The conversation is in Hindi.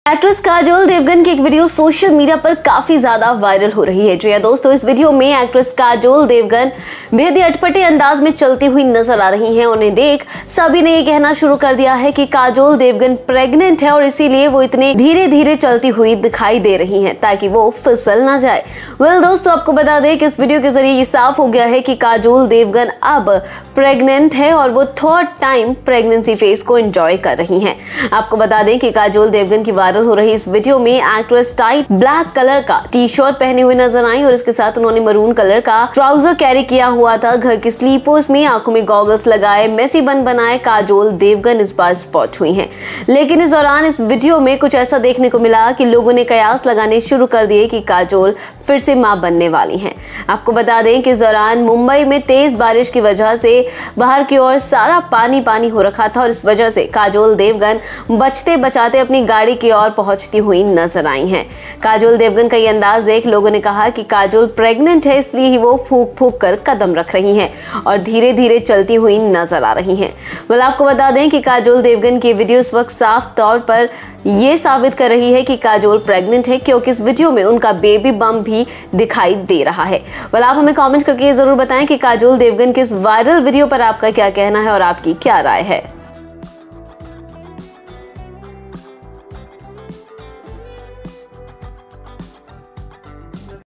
एक्ट्रेस काजोल देवगन की एक वीडियो सोशल मीडिया पर काफी ज्यादा वायरल हो रही है। जी हां दोस्तों, इस वीडियो में एक्ट्रेस काजोल देवगन बेहद ही अटपटे अंदाज में चलती हुई नजर आ रही हैं। उन्हें देख सभी ने ये कहना शुरू कर दिया है कि काजोल देवगन प्रेग्नेंट है और इसीलिए वो इतने धीरे धीरे चलती हुई दिखाई दे रही हैं ताकि वो फिसल ना जाए। वेल दोस्तों, आपको बता दें कि इस वीडियो के जरिए ये साफ हो गया है कि काजोल देवगन अब प्रेग्नेंट है और वो थर्ड टाइम प्रेगनेंसी फेज को एंजॉय कर रही हैं। आपको बता दें कि काजोल देवगन की वायरल हो रही इस वीडियो में एक्ट्रेस टाइट ब्लैक कलर का टी शर्ट पहने हुए नजर आई और इसके साथ उन्होंने मरून कलर का ट्राउजर कैरी किया हुआ था। घर की स्लीपर्स में आंखों में गॉगल्स लगाए मेसी बन बनाए काजोल देवगन इस बार स्पॉट हुई हैं। लेकिन इस दौरान इस वीडियो में कुछ ऐसा देखने को मिला कि लोगों ने कयास लगाने शुरू कर दिए कि काजोल फिर से मां बनने वाली हैं। आपको बता दें कि इस दौरान मुंबई में तेज बारिश की वजह से बाहर की ओर सारा पानी पानी हो रखा था और इस वजह से काजोल देवगन बचते बचाते अपनी गाड़ी की ओर पहुंचती हुई नजर आई हैं। काजोल देवगन का ये अंदाज देख लोगों ने कहा कि काजोल प्रेग्नेंट है, इसलिए ही वो फूंक फूंक कर कदम रख रही हैं और धीरे धीरे चलती हुई नजर आ रही हैं। वेल आपको बता दें कि काजोल देवगन की वीडियो इस वक्त साफ तौर पर ये साबित कर रही है कि काजोल प्रेग्नेंट है, क्योंकि इस वीडियो में उनका बेबी बम्प भी दिखाई दे रहा है। वेल आप हमें कमेंट करके ये जरूर बताएं कि काजोल देवगन के इस वायरल वीडियो पर आपका क्या कहना है और आपकी क्या राय है।